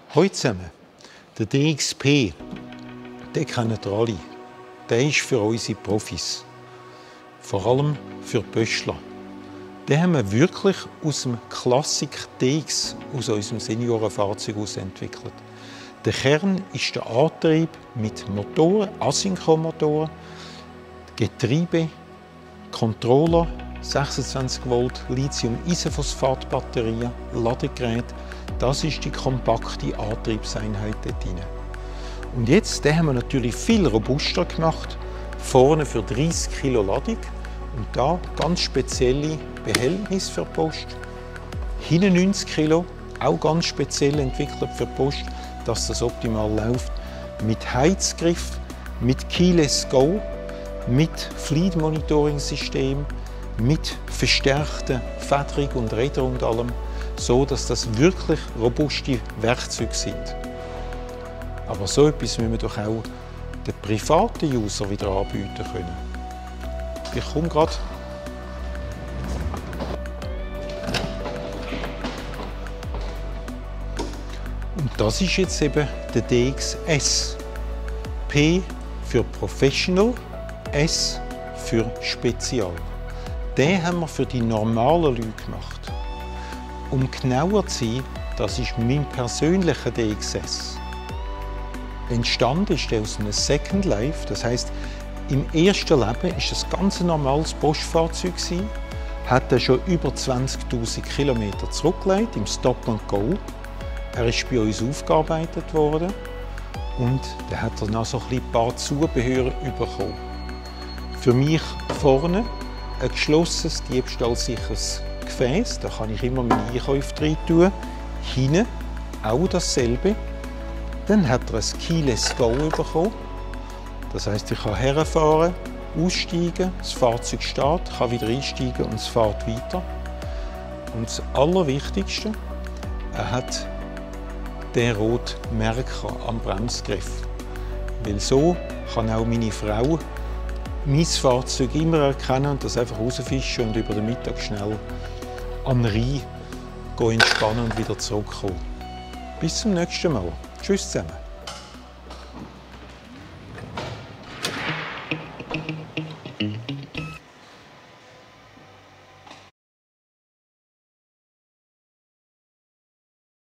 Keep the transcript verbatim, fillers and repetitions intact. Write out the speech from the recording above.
Hallo zusammen. Der D X P, den kennen ihr alle. Der ist für unsere Profis. Vor allem für die Böschler. Den haben wir wirklich aus dem Klassik D X, aus unserem Seniorenfahrzeug entwickelt. Der Kern ist der Antrieb mit Motoren, Asynchronmotoren, Getriebe, Controller, sechsundzwanzig Volt, Lithium-Eisenphosphat-Batterien, Ladegerät. Das ist die kompakte Antriebseinheit dort drin. Und jetzt, den haben wir natürlich viel robuster gemacht. Vorne für dreißig Kilo Ladung und da ganz spezielle Behältnisse für die Post. Hinten neunzig Kilo, auch ganz speziell entwickelt für die Post, dass das optimal läuft. Mit Heizgriff, mit Keyless Go, mit Fleet Monitoring System, mit verstärkter Federung und Rädern und allem, so dass das wirklich robuste Werkzeuge sind. Aber so etwas müssen wir doch auch den privaten User wieder anbieten können. Ich komme gerade. Und das ist jetzt eben der D X S. P für Professional, S für Spezial. Den haben wir für die normalen Leute gemacht. Um genauer zu sein, das ist mein persönlicher D X S. Entstanden ist er aus einem Second Life, das heisst, im ersten Leben ist es ein ganz normales Postfahrzeug gewesen, hat er schon über zwanzigtausend Kilometer zurückgelegt im Stop and Go. Er ist bei uns aufgearbeitet worden und dann hat er noch so ein paar Zubehör bekommen. Für mich vorne ein geschlossenes, diebstahlsicheres Gefäß, da kann ich immer meine Einkäufe rein tun. Hinten auch dasselbe. Dann hat er ein Keyless Go bekommen. Das heisst, ich kann herfahren, aussteigen, das Fahrzeug steht, kann wieder einsteigen und es fährt weiter. Und das Allerwichtigste, er hat den roten Merker am Bremsgriff. Weil so kann auch meine Frau mein Fahrzeug immer erkennen und das einfach rausfischen und über den Mittag schnell an den Rhein entspannen und wieder zurückkommen. Bis zum nächsten Mal. Tschüss zusammen.